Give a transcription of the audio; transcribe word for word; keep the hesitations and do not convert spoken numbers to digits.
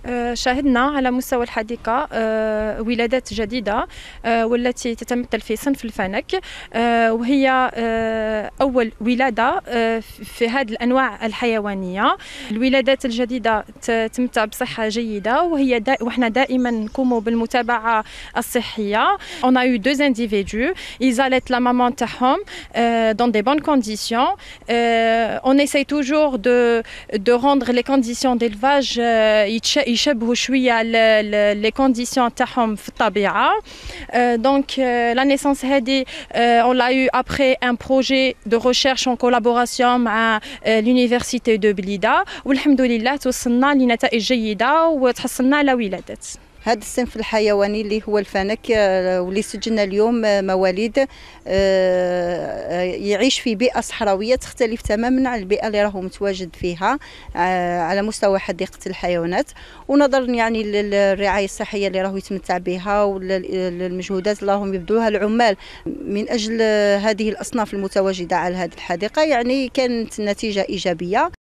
آه، شاهدنا على مستوى الحديقة آه، ولادات جديدة آه، والتي تتمثل في صنف الفنك، آه، وهي آه، أول ولادة آه، في هذه الأنواع الحيوانية. الولادات الجديدة تتمتع بصحة جيدة، وهي دا وإحنا دائما نقوم بالمتابعة الصحية. On a eu deux individus, ils allaitent la maman تاعهم euh, dans des bonnes conditions. Euh, on essaye toujours de, de rendre les conditions d'élevage euh, يشبهوا شويه les conditions تاعهم في الطبيعه. Donc la naissance هذه on l'a eu après un projet de recherche en collaboration مع l'université de بليده، والحمد لله توصلنا لنتائج جيده وتحصلنا على ولادات. هذا الصنف الحيواني اللي هو الفنك واللي سجلنا اليوم مواليد يعيش في بيئة صحراوية تختلف تماما عن البيئة اللي راهو متواجد فيها على مستوى حديقة الحيوانات، ونظرا يعني للرعاية الصحية اللي راهو يتمتع بها والمجهودات اللي راهم يبذلوها العمال من أجل هذه الأصناف المتواجدة على هذه الحديقة، يعني كانت النتيجة إيجابية.